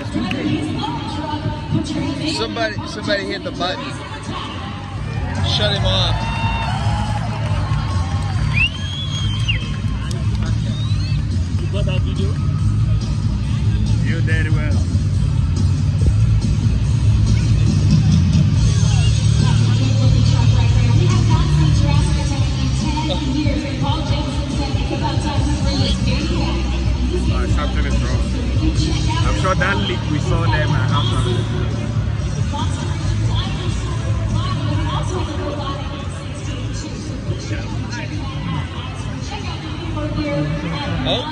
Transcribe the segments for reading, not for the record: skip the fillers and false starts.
Somebody hit the button. Shut him off. You got that video? You did well. Something is wrong. I'm sure that leak we saw there might have something. Oh.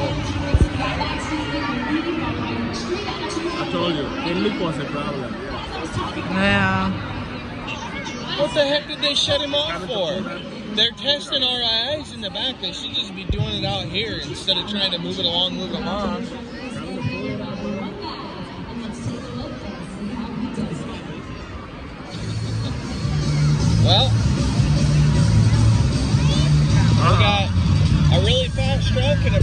I told you, the leak was a problem. Yeah. What the heck did they shut him off for? They're testing RIs in the back. They should just be doing it out here instead of trying to move it along, move them off. Well, we got a really fast stroke and a...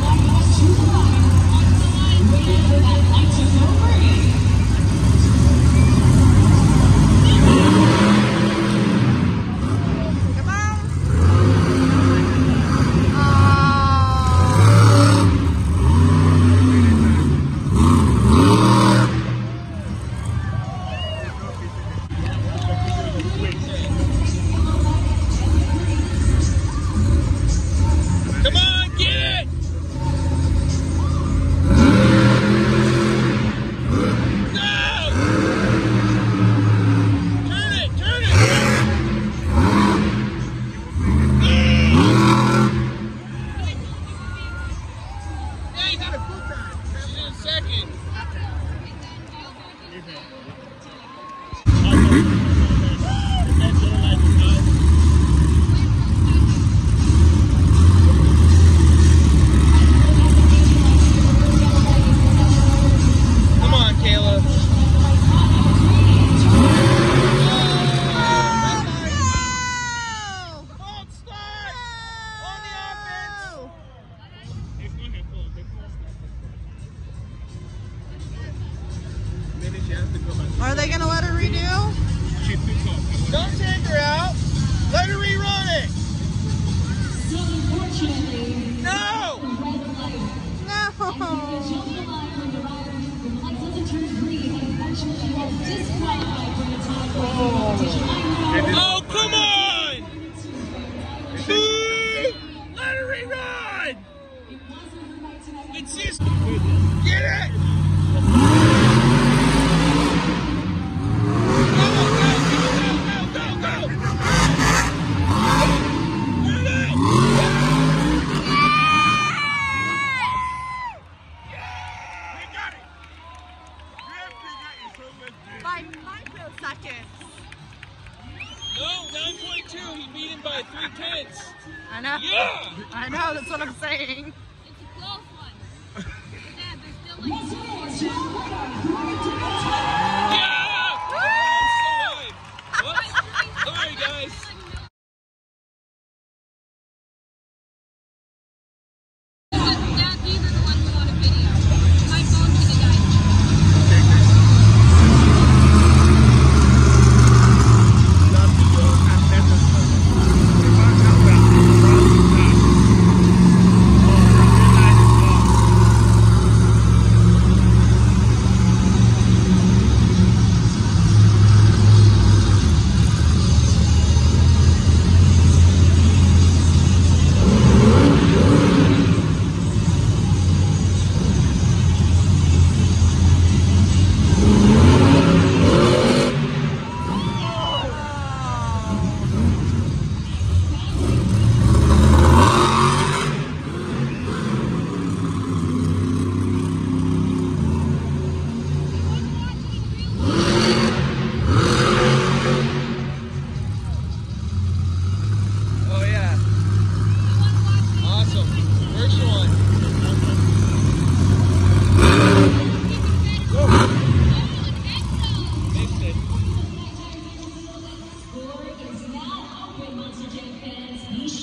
Are they gonna let her redo? Don't take her out. Let her rerun it. No. Oh, come on. Let her rerun. It's just get it. By microseconds. No, 9.2. He beat him by 3/10. I know. Yeah. I know. That's what I'm saying. It's a close one. Dad, there's still Yeah. What? All right, guys. Dad, these are the ones who want a video. My phone to the guy.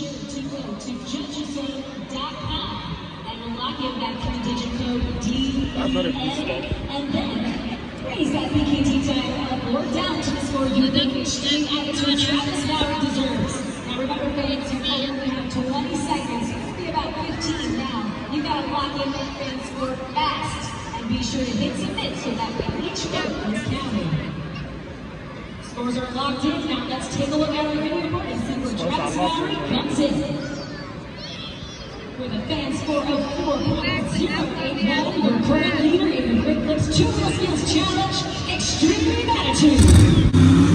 That 3-digit code D That's not a good stop. And then raise that BKT title up or down to the score you think extreme attitude Travis Mowry deserves. Now remember, fans, you only have 20 seconds. It'll be about 15 now. You gotta lock in that fan score fast. And be sure to hit submit so that way each vote is counted. Scores are locked in. Now let's take a look at our video report and see where Travis Mowry comes in. With a fan score of 4.081, your current leader in the Great Clips 2 Wheel Skills Challenge, Extreme Attitude.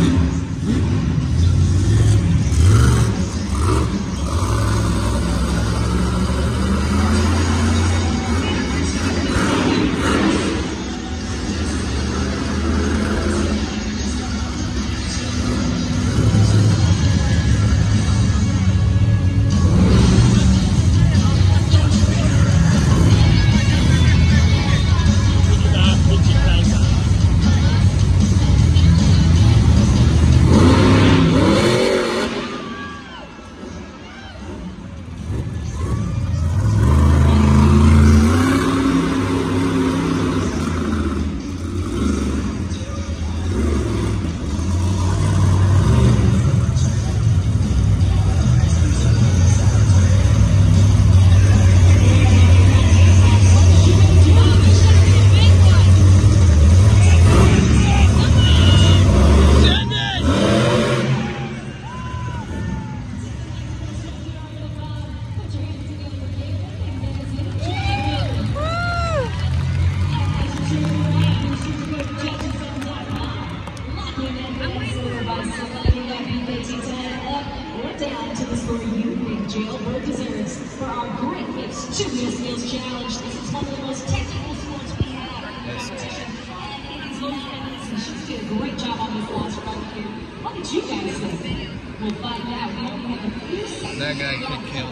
Down to the score you think Jailbird deserves for our Great Clips 2 Wheel Skills Challenge. This is one of the most technical sports we have in the competition. And it is Lily Evans, and she did a great job on this last right here. What did you guys think? We'll find out. We only have a few seconds. That guy could kill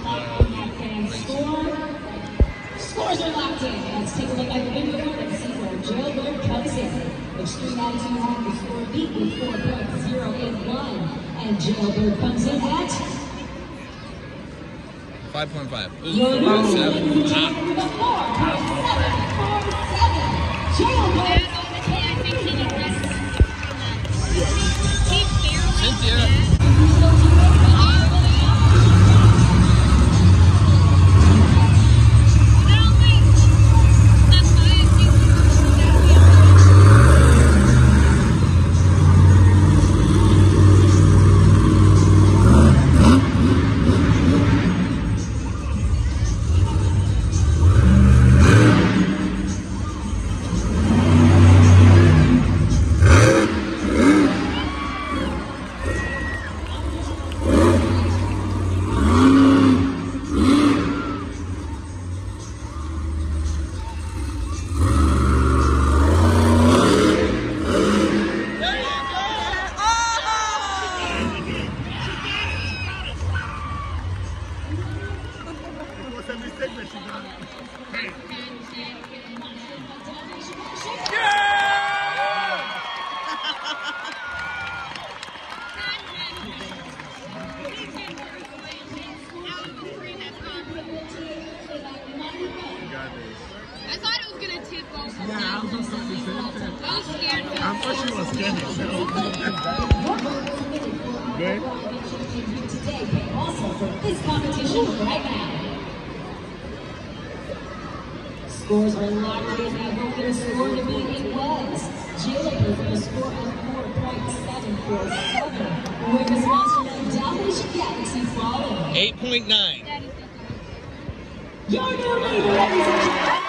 Scores are locked in. Let's take a look at the video report and see where Jailbird comes in. Extreme Attitude had the score beat with 4.081. And Jailbird comes in at 5.5. It was your 4.7. Jailbird. Cynthia. I thought it was gonna tip over. Yeah, I was just going to say that. I was scared. I thought she was scared herself. Good? Today, also for this competition right now. Scores are locked in. Now who their score to be? It was Jailbird with a score of 4.747. With the sponsor of Dalmatian Galaxy following. 8.9. Your new leader, ladies and gentlemen.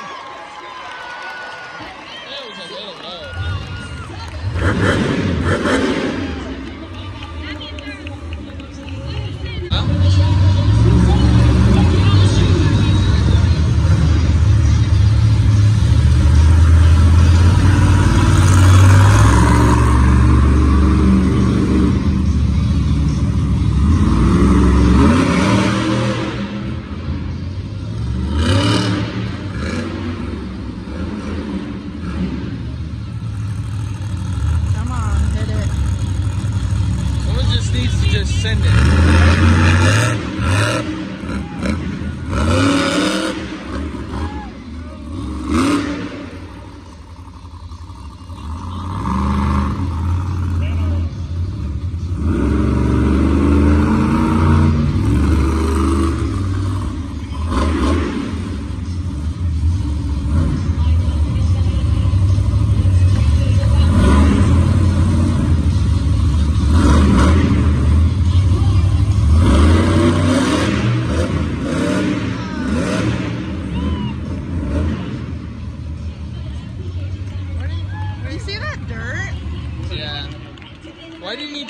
That was a little low.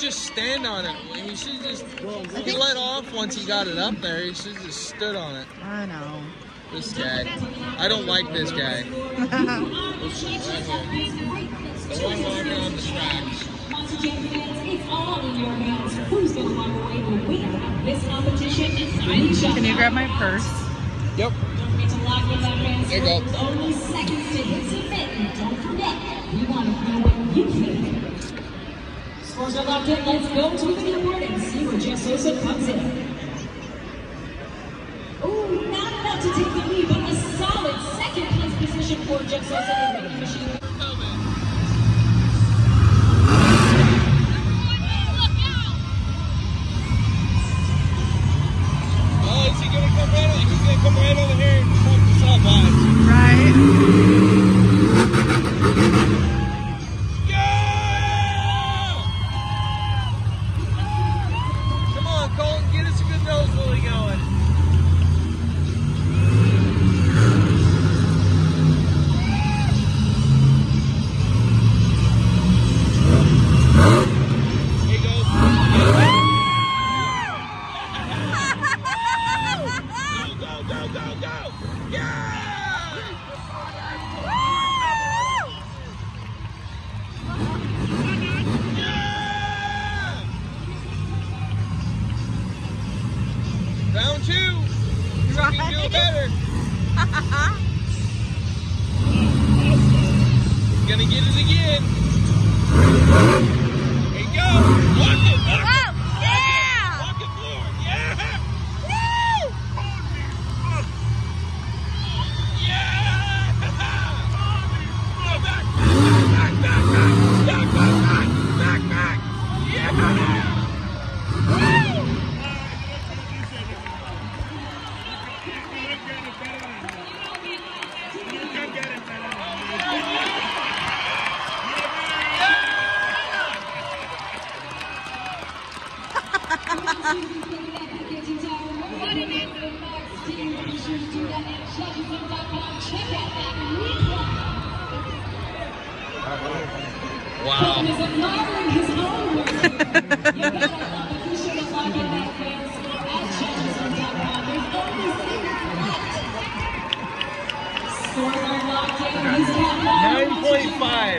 just stand on it. He should just. He let off once he got it up there. He should just stood on it. I know. This guy. I don't like this guy. The one walking on the tracks. Monster Jam fans, it's all in your hands. Who's going to walk away the winner of this competition? Can you grab my purse? Yep. Don't forget to lock in that fans. There you go. There's only seconds to hit submit. And don't forget, we want to know what you think. Scores are locked in. Let's go to the leaderboard and see where Jeff Sosa comes in. Ooh, not enough to take the lead, but a solid second place position for Jeff Sosa in the machine. He's gonna come right over here and fuck this up, watch. Right. Yeah! Come on, Colton, get us a good nose wheelie going. Here you go. Go! Yeah! Round 2. You can do better. Gonna get it again. Here you go. Walk it. Yeah! Walk it forward. Yeah! Back. Yeah! Wow. $9.5.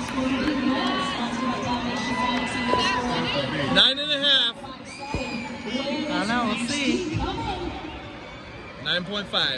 9.5. I don't know. We'll see. 9.5.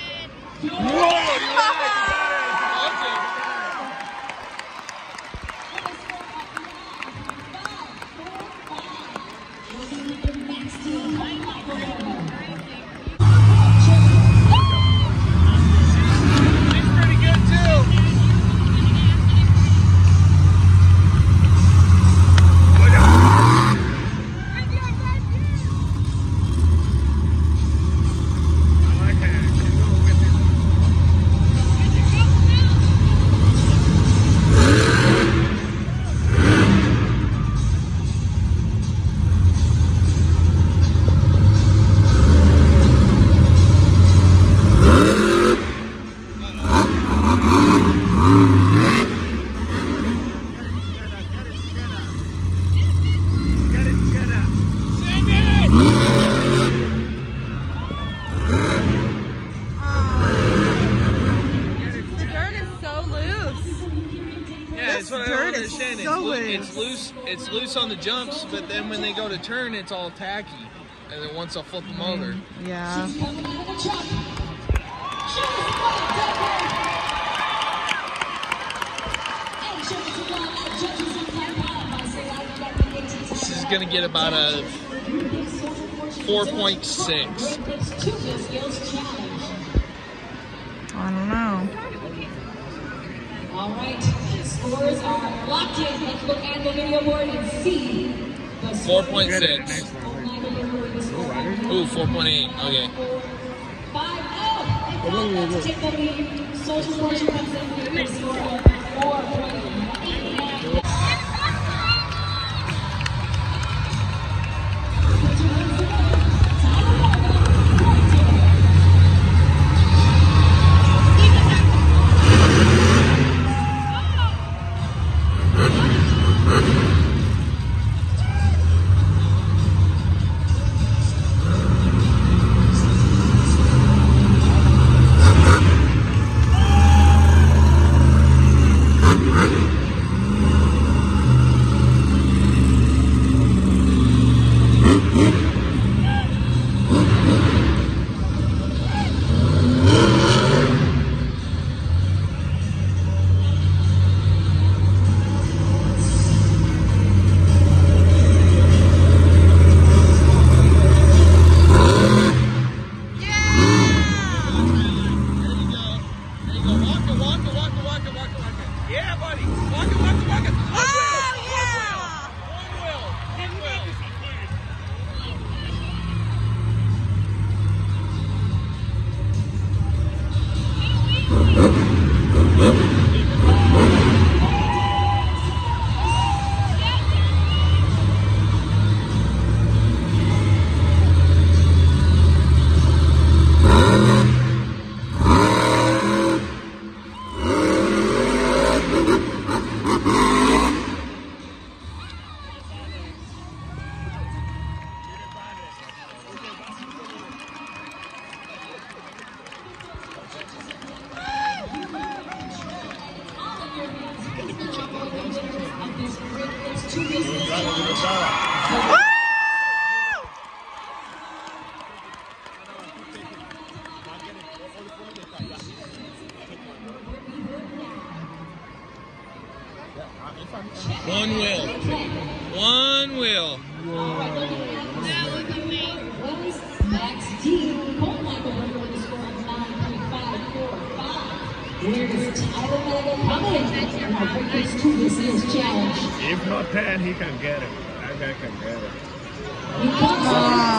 It's loose on the jumps, but then when they go to turn, it's all tacky. And then once I'll flip them over. Yeah. This is going to get about a 4.6. I don't know. All right, scores are locked in. Let's look at the video board and see. 4.6. Ooh, 4.8. Okay. 5-0. Let's take the lead. Social Fortune comes in with a score of 4.8. One wheel. One wheel. Was Max D. Cole Michael Berger with a score of 9.545. Here's Tyler Mega coming and our breakers to this year's challenge. If not 10, he can get it. That guy can get it. He comes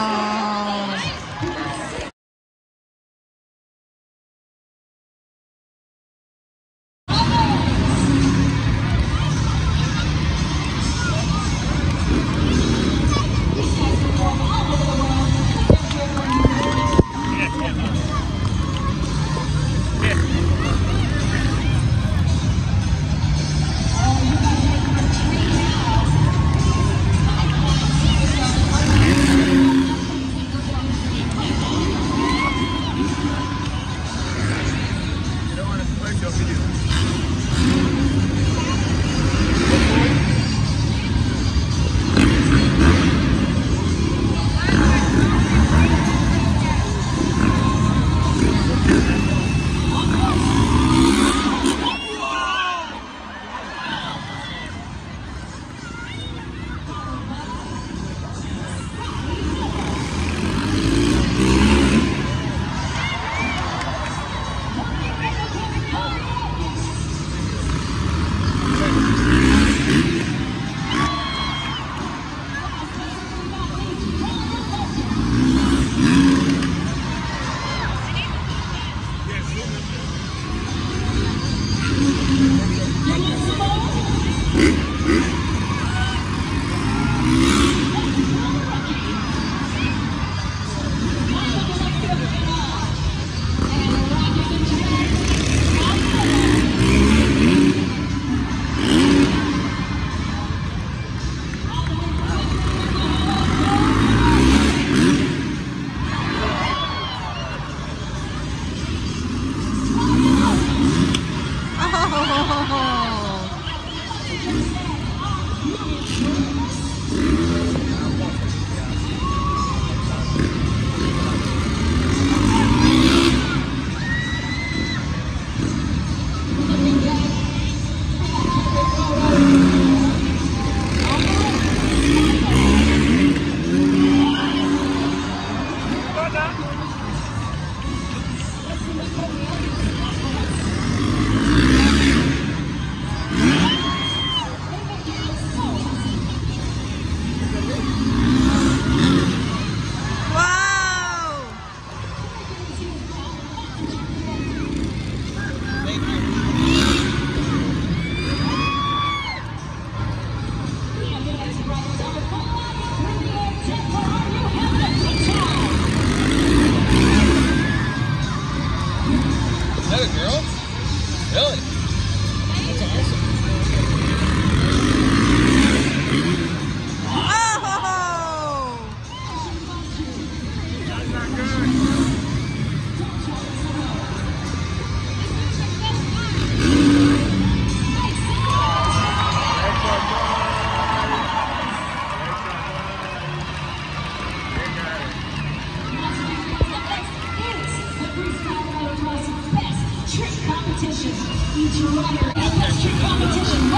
Each rider in this trick competition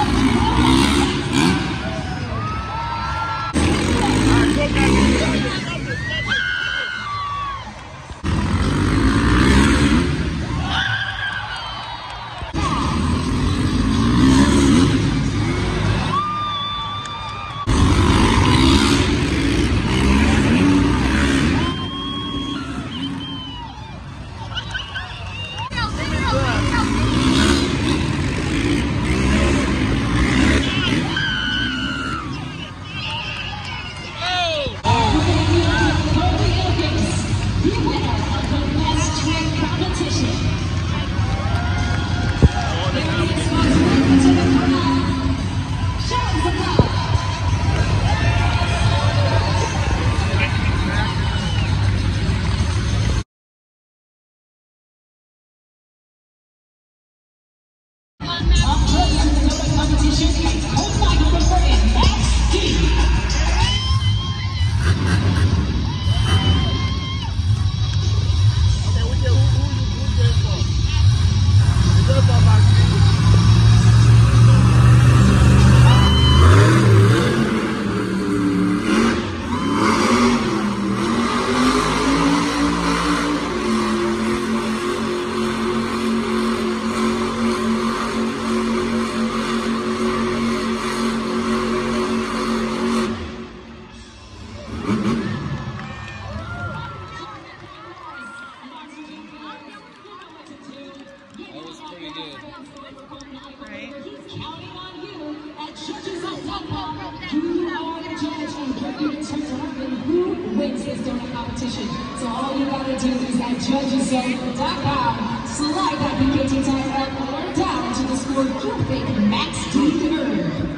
did. Right? He's counting on you at judgeson.com. You are the judge and you determine who wins this donut competition. So all you gotta do is at judgeson.com slide that PKT tire up or down to the score you think Max D earned.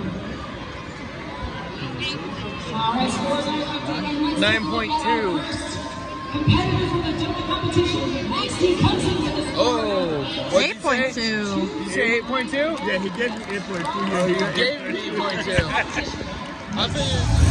All right, scores are updated. 9.2. Competitor for the donut competition, Max D comes in with the Oh, what 8.2. Did you say 8.2? Yeah, he gave me 8.2. Oh, you gave me 8.2. I think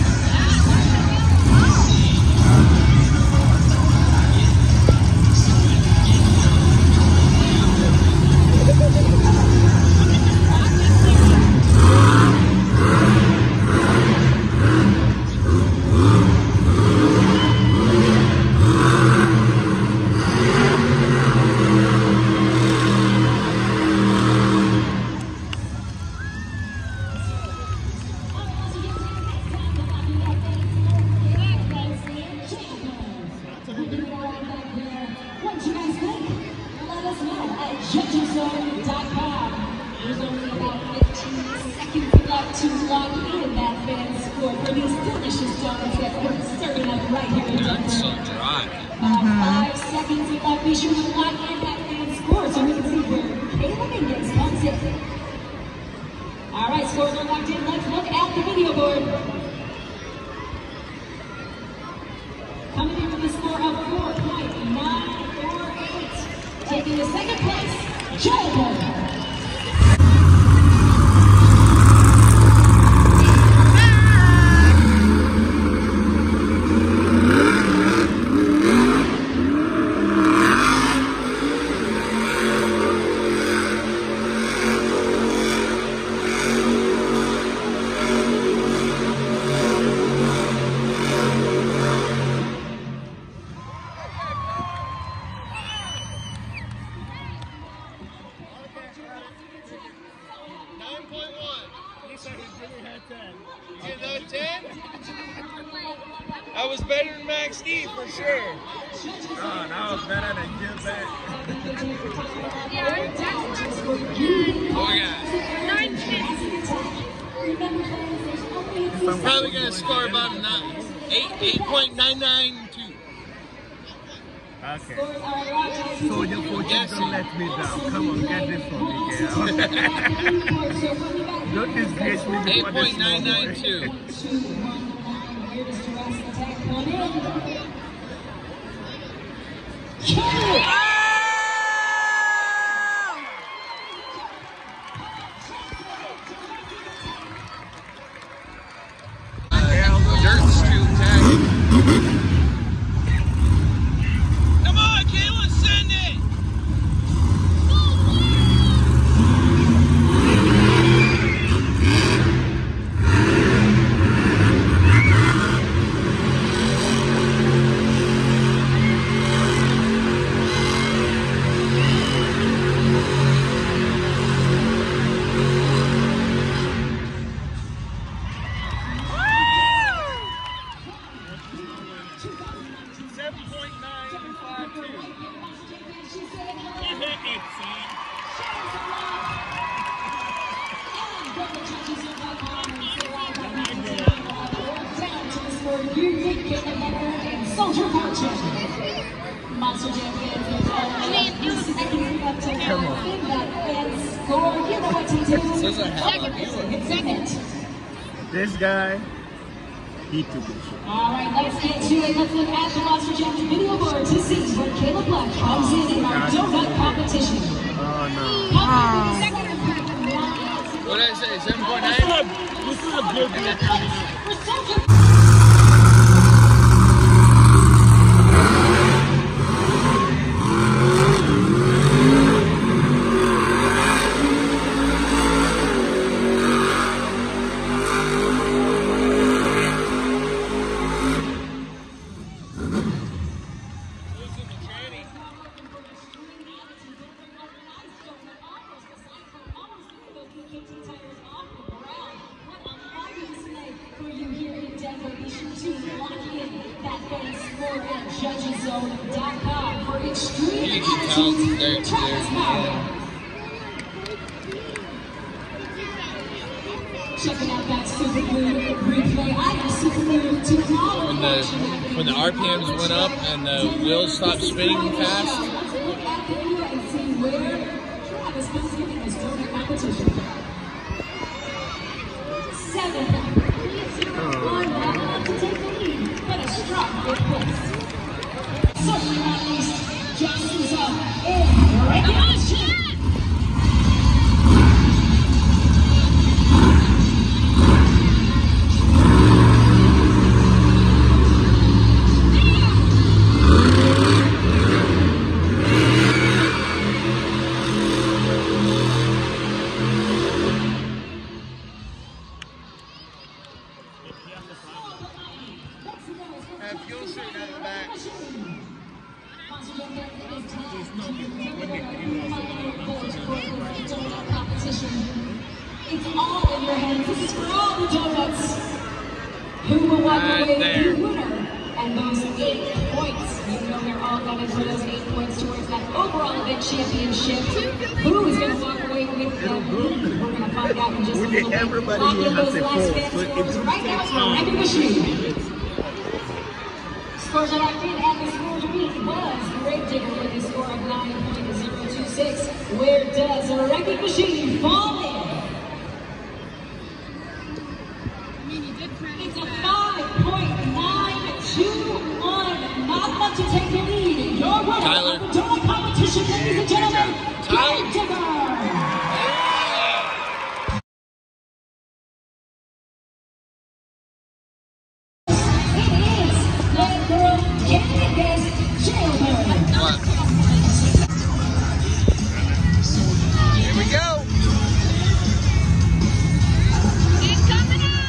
what you guys think? Let us know at judgezone.com. There's only about 15 seconds left to lock in that fan score for these delicious donuts that we're serving up right here in Denver. it's so dry. About 5 seconds left. Be sure to lock in that fan score so we can see where Kayla Mingus comes in. All right, scores are locked in. Let's look at the video board. Coming in with a score of 4.948. Taking the second place, Joe. You get another 10? That was better than Max D for sure. Oh, that was better than Gilbert. Oh yeah. 9-10. I'm probably gonna score about a 8.992. Okay. So your coaches don't let me down. Come on, get this for me, girl. Don't disgrace me before the small boy. 8.992. Dirt Street tagging. Come on, Kayla, send it! Soldier Fortune. Monster Jam fans, come on. In that fan score, you know what to do. There's a hell of a viewer. Second. This guy, he took it. All right, let's get to it. Let's look at the Monster Jam video board to see where Caleb Black comes in our donut competition. Oh What did I say? 7.9? no. This is a good one. Judgezone.com for extreme You can tell they're Travis Power. Checking out that Super Glue replay. I have Super Glue to follow. When the RPMs went up and the wheels stopped spinning fast. Let's look at the video and see where Travis is giving this early competition. 7th. 3-0-1. Not enough to take the lead, but a strong 5th place. Certainly not least, Jackson's up in regulation. It's all in your hands. This is for all the donuts. Who will walk away the winner? And those 8 points. You know they're all going for those 8 points towards that overall event championship. Who is going to walk away with them? We're going to find out in just a little bit. Everybody Lock in has those a last four, fans but scores it's right now for Wrecking Machine. Scores are locked in, and the score to beat was Gravedigger with a score of 9.026. Where does Wrecking Machine fall in? It's a 5.921. Not enough to take the lead. Your winner Tyler. of the donut competition, ladies and gentlemen, Gravedigger. Here we go. He's coming out.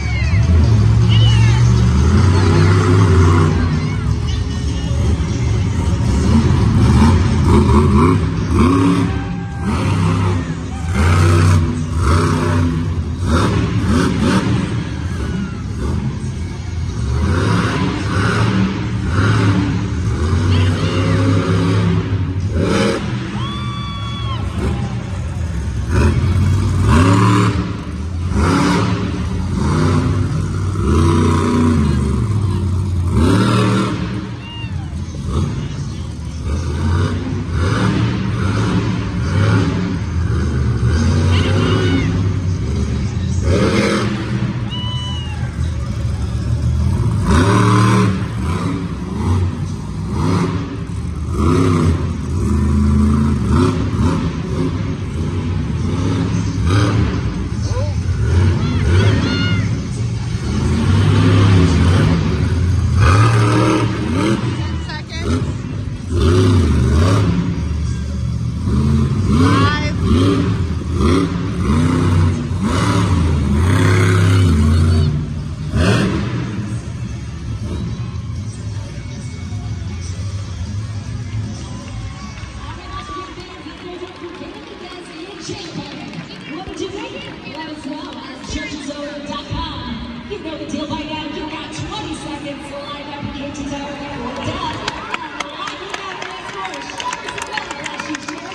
What did you think? Let us know at churchesowner.com. You know the deal by now. You got 20 seconds to line up in KT's Hour. We're done. Lining up this for Travis Bell. Bless you, Travis.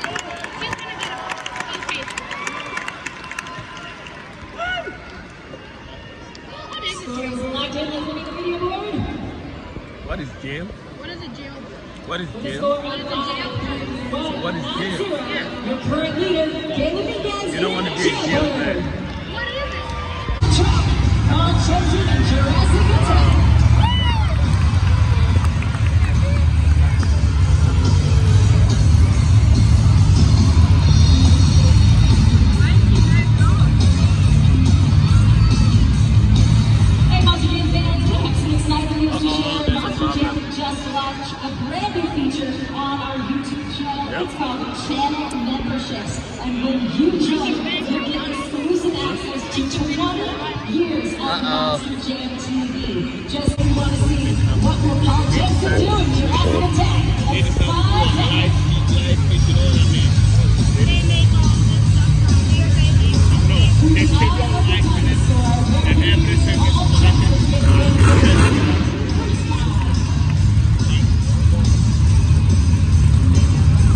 Scores locked in. Let's look at the video board. What is jail? What is a jail? What is jail? What is a jail? What is jail? Your current leader, Caleb Miguez. You don't want to be in jail, man. What is it? Trump, Ron Churchill, and Jurassic Attack. Hey, Monster Jam fans, we have some exciting news to share. Monster Jam just launched a brand new feature on our YouTube channel. It's called Channel Memberships. And when you join, you get exclusive access to 20 years of Monster Jam TV. Just when you want to see what we're Paul Jensen doing, Jurassic Attack. Let's find out. They make all this stuff from here, baby. They take your likeness and everything is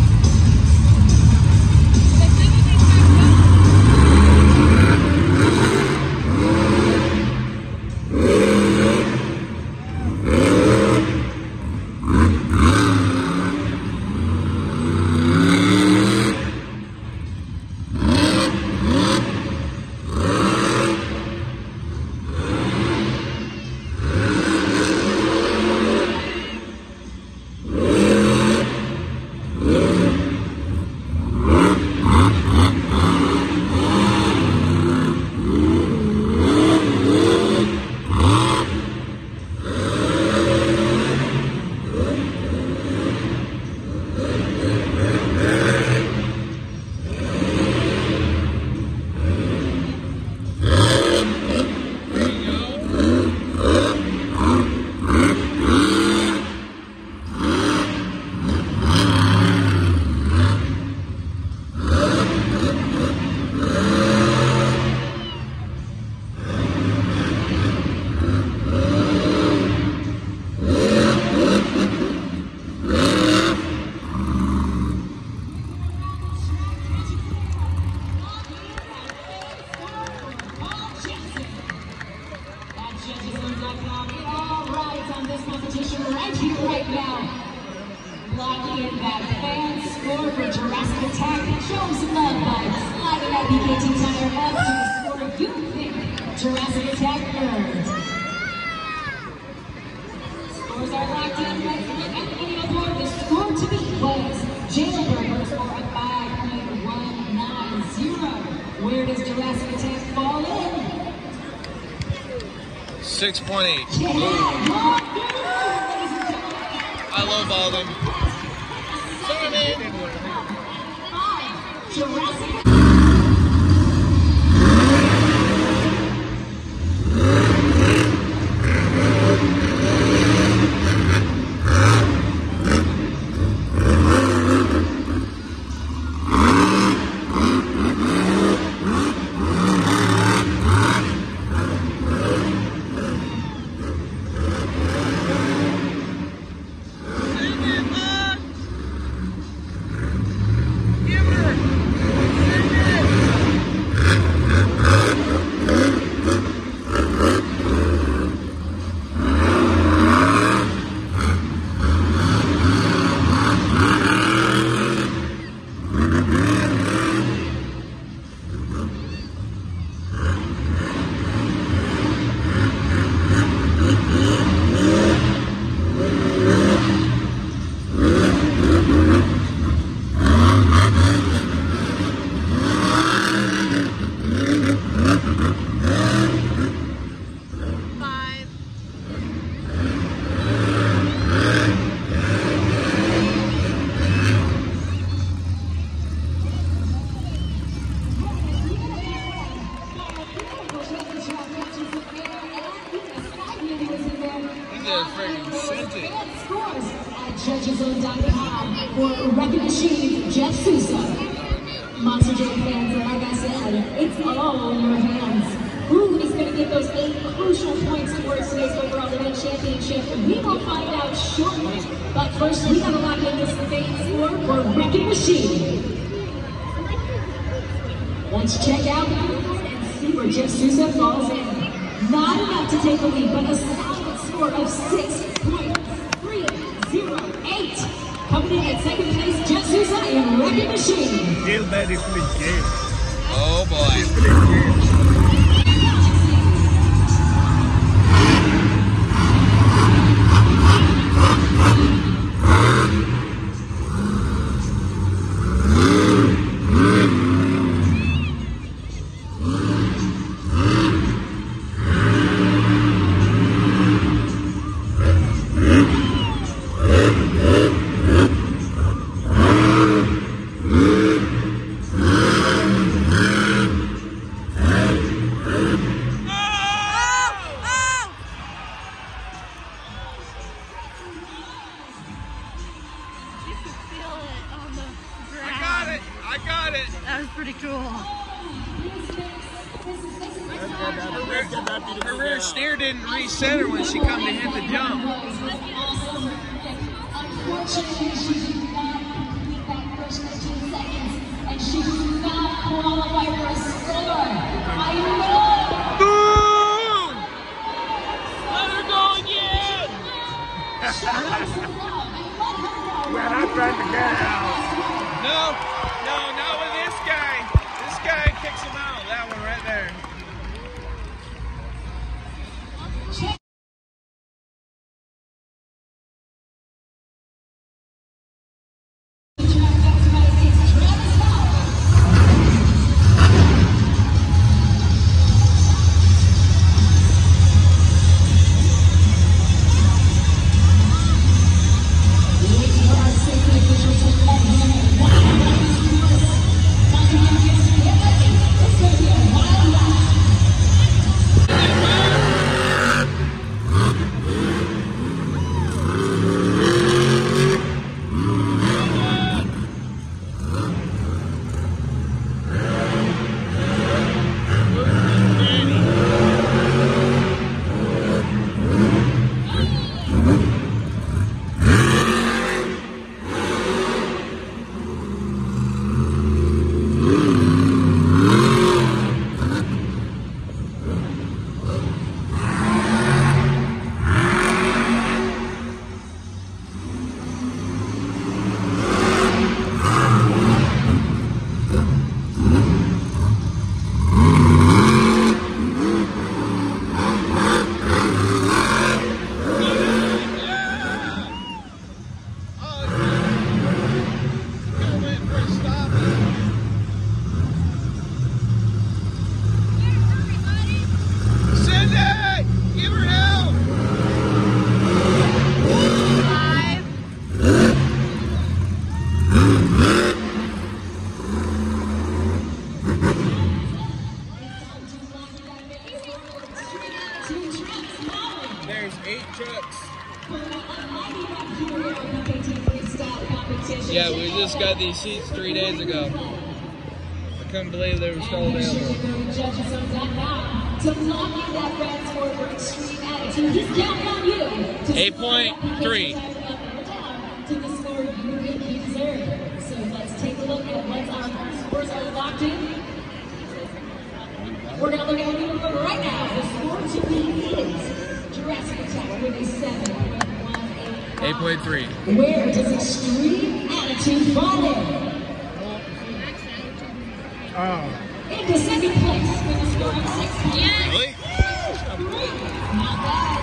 The score for Jurassic Attack. Show some love by sliding that BKT tire up to the score you think Jurassic Attack earned. Scores are locked in. Let's look at the video board. The score to beat was Jailbird with a score of 5.190. Where does Jurassic Attack fall in? 6.8. I lowballed him. Sorry, man. Jurassic Judgezone.com for Wrecking Machine, Jeff Sousa. Monster Jam fans, like I said, it's all in your hands. Who is going to get those 8 crucial points towards today's overall event championship? We will find out shortly. But first, we got to lock in this main score for Wrecking Machine. Let's check out and see where Jeff Sousa falls in. Not enough to take the lead, but a solid score of 6.308. Coming in at second place, Jeff Sousa and Wrecking Machine. Jailbird is split game. Oh boy. Split game. That was pretty cool. Her rear steer didn't recenter when she come to hit the jump. Unfortunately, she did not complete that first 15 seconds, and she did not qualify for a score. I know! Boom! Let her go again! We're not trying to get out. No, not with this guy. This guy kicks him out. That one right there. We just got these seats 3 days ago. I couldn't believe they were still available. To lock in that red score for extreme attitude, he's counting on you. 8.3. To the score you think you deserve. So let's take a look at what our scores are locked in. We're going to look at what we're doing right now. The score to beat is Jurassic Attack with a 7.18. 8.3. Where does extreme attitude fall in? Into second place with a score of 6. Really? Not bad.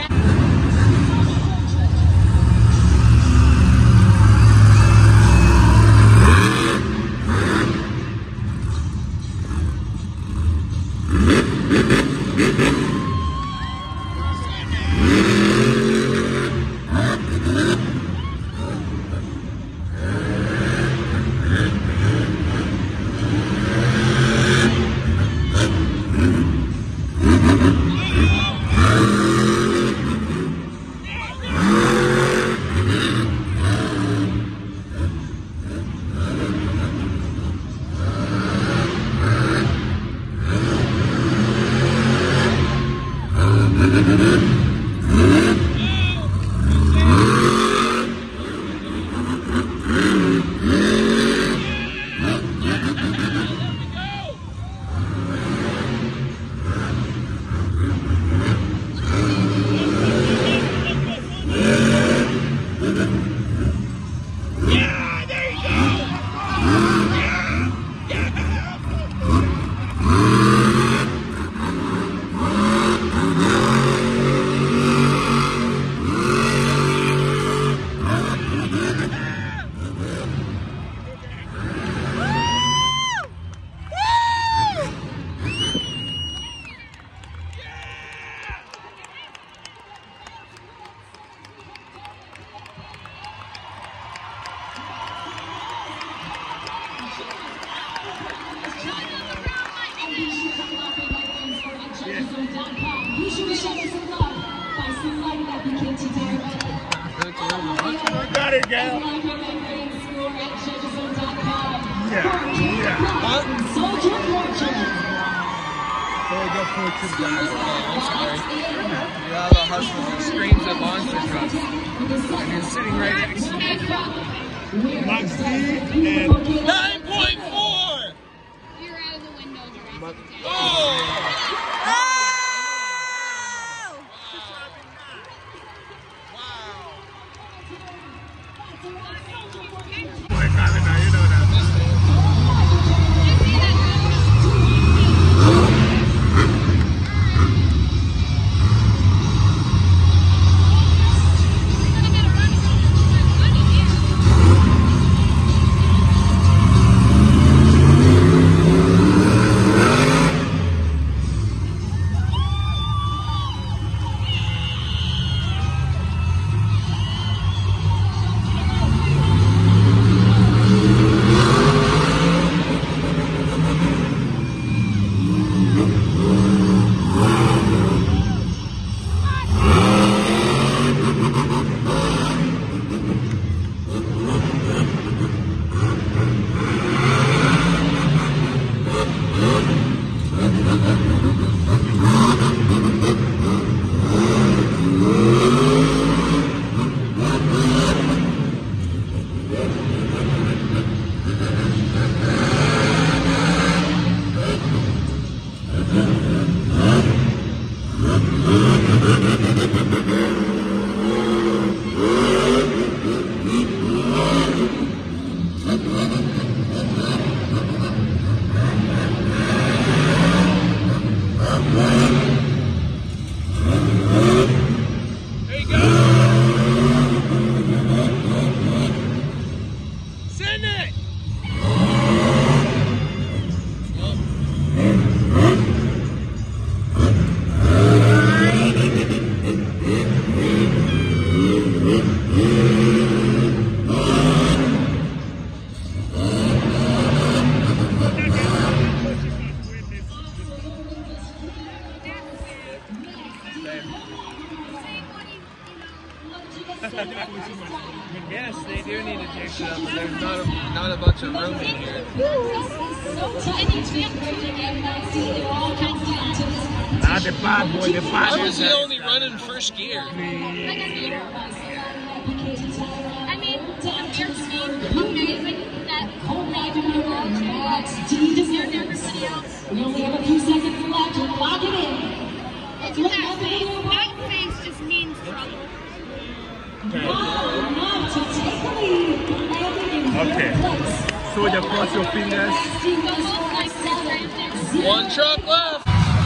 Be sure to show us some love by selecting that BKT Direct. Got it, gal. Soldier Fortune. Soldier Fortune, guys. I'm sorry. You have a husband who screams at monster trucks. And you're sitting right next to me. Max D and 9.4! You're out of the window, Jurassic. Oh! push it up, but there's not a bunch of room in here. Nah, the bad boy, the bad Why boy. was he only running first gear? I mean, compared to me, amazing that maybe the world compared to everybody else. We only have a few seconds left to lock it in. Look at that face. That face just means trouble. Enough to take the lead. Okay. So you cross your fingers. One truck left.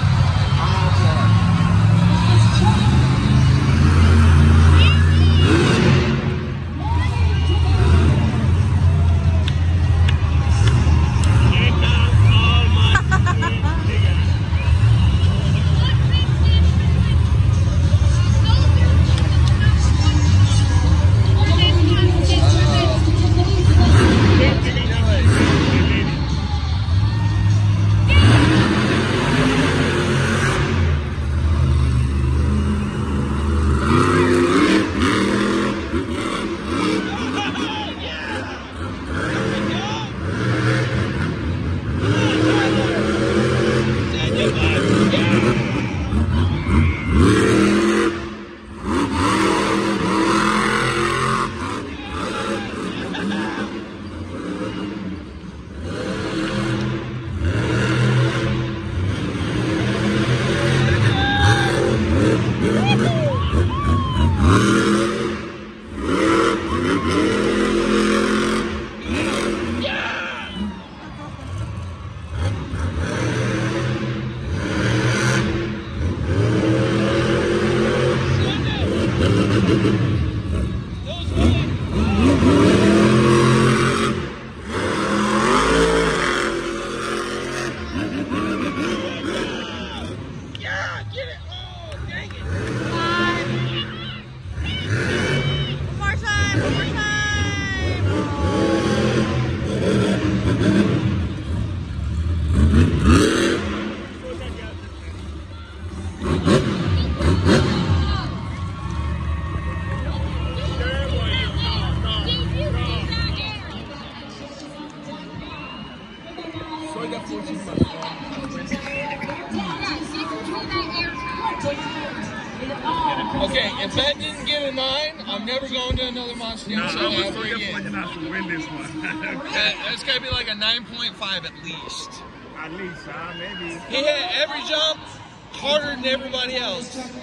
Okay, if that didn't get a 9, I'm never going to another Monster Jam show ever again. Not to win this one. That's got to be like a 9.5 at least. At least, maybe. He hit every jump harder than everybody else. There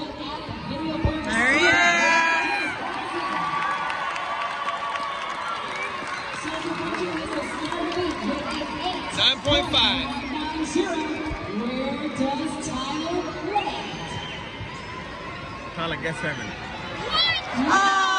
he is. 9.5. Where does Tyler rank? Tyler, get 7. Oh!